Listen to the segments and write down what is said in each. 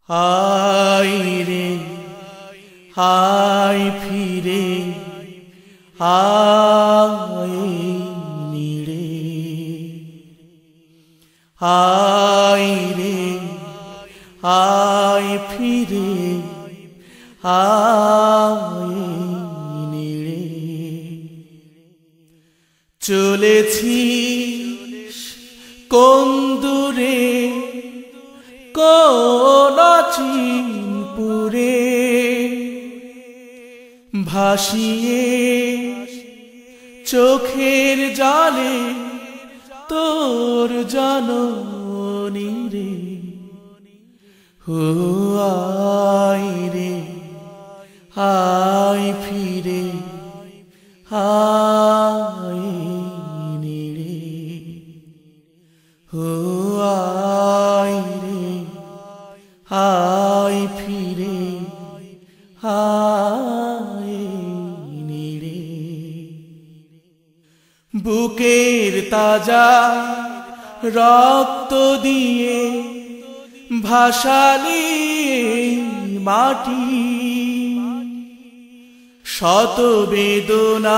হায় রে হায় ফিরে আইনি রে, হায় রে হায় ফিরে আইনি রে। চলেছি কোন দূরে কোন চিনপুরে, ভাসিয়ে চোখের জলে তোর জননী রে। ও আয় রে আয় ফিরে আইনি রে। ও আয় রে আয় ফিরে আইনি রে। বুকের তাজা রক্ত দিয়ে ভাসালি মাটি, শত বেদনা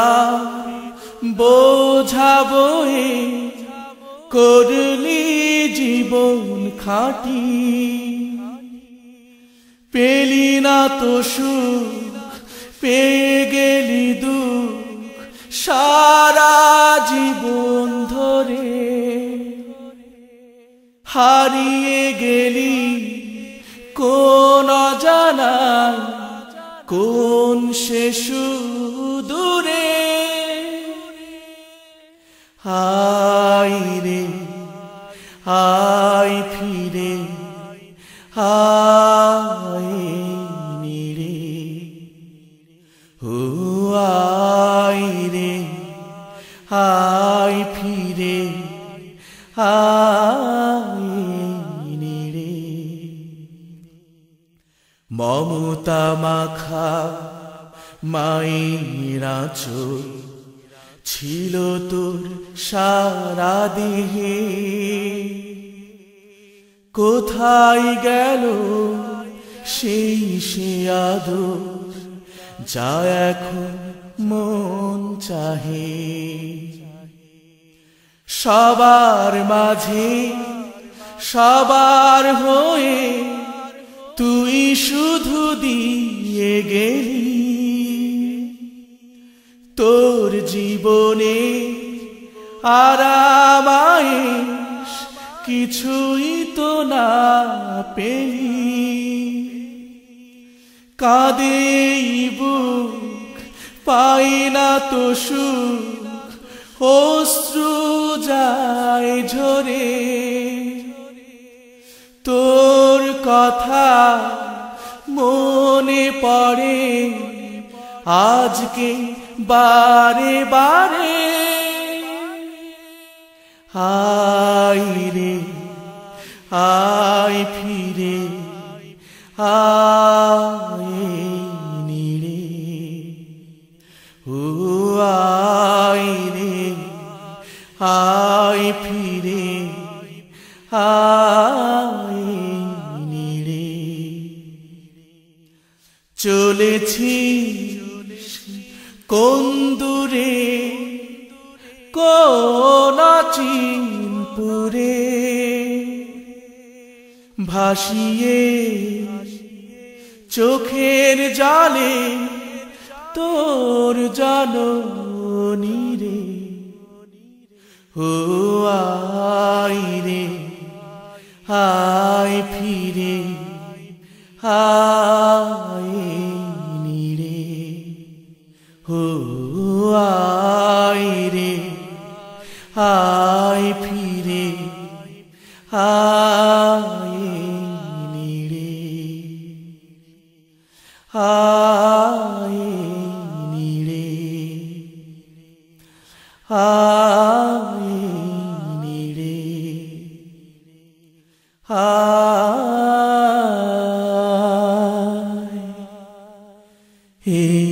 বোঝা বয়ে করলি জীবন খাটি। পেলি না তো সুখ পেয়ে গেলি দুঃখ সারা জীবন ধরে, হারিয়ে গেলি কোন অজানায় কোন সে সুদূরে। হায় রে হায় ফিরে আইনি রে। ও আয় রে আয় ফিরে আইনি রে। মমতা মাখা মায়ের আঁচল ছিল তোর সারা দেহে, কোথায় গেল সেই সে আদর যা এখন মন চাহে। সবার মাঝে সবার হয়ে তুই শুধু দিয়ে গেলি, তোর জীবনে আরামায়েশ কিছুই তো না পেলি। কাঁদে বুক পাই না তো সুখ, অশ্রু যায় ঝরে। তোর কথা মনে পড়ে আজকে বারে বারে। আয় রে আয় ফিরে আইনি রে। ও আয় রে আয় ফিরে আইনি রে। চলেছি কোন দূরে কোন চিনপুরে, ভাসিয়ে চোখের জলে তোর জননী রে। ও আয় রে আয় ফিরে আইনি রে। ও আয় রে আয় ফিরে আইনি রে। আইনি রে আইনি রে আয়।